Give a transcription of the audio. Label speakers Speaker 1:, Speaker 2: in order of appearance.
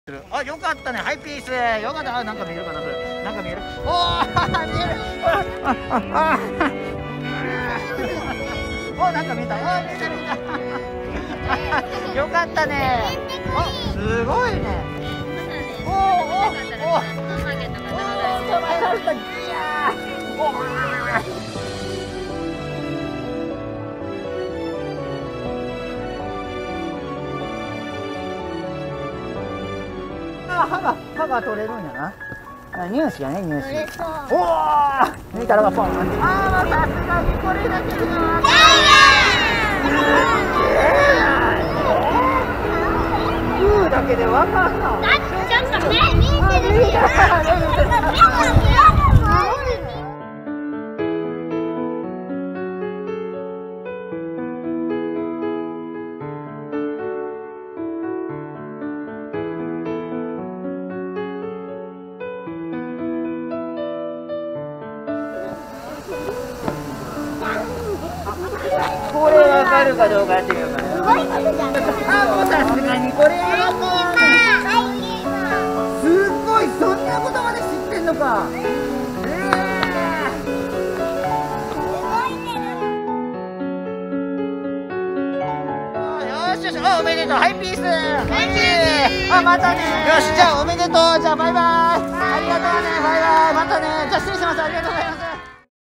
Speaker 1: あ、よかったね。ハイピース。よかった。あ、なんか見えるかな、それ。なんか見える。おー、見える。お、なんか見えた。お、見えた、見えた。よかったね。あ、すごいね。おー、おー、おー。捕まえられた。ギャー。おー。歯が取れるんやな。乳歯やね、乳歯。おお、抜いたらがポン。ああ、さすがにこれだけでは。グーだけでわかんな。ちょっと目見えてる。これわかるかどうかっていうか。すごいことじゃん。あ、もうさすがにこれ。すごい、そんなことまで知ってんのか。よしよし、あ、おめでとう、ハイピース。あ、またね。よし、じゃあおめでとう、じゃあバイバイ。ありがとうね、バイバイ、またね。じゃあ失礼します。ありがとうございます。